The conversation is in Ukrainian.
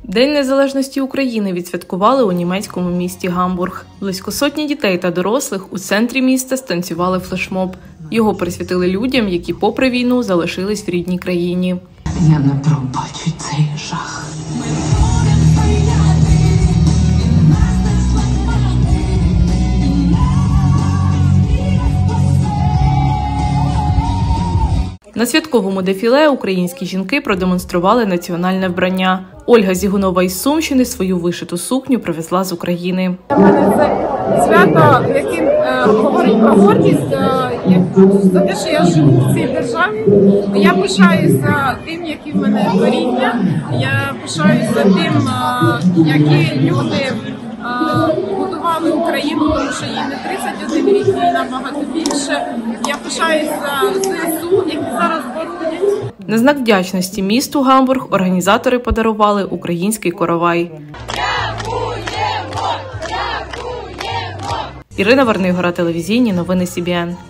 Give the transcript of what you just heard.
День незалежності України відсвяткували у німецькому місті Гамбург. Близько сотні дітей та дорослих у центрі міста станцювали флешмоб. Його присвятили людям, які попри війну залишились в рідній країні. Я не пробачу цей жах. На святковому дефіле українські жінки продемонстрували національне вбрання. Ольга Зігунова із Сумщини свою вишиту сукню привезла з України. Для мене це свято, яким говорить про гордість, за те, що я живу в цій державі. Я пишаюся тим, які в мене коріння, я пишаюся тим, які люди будували Україну, тому що їй не 31 рік, їй набагато більше. Я пишаюся ЗСУ, які зараз боронять. На знак вдячності місту Гамбург організатори подарували український коровай. Ірина Варнигора, телевізійні новини СІБІН.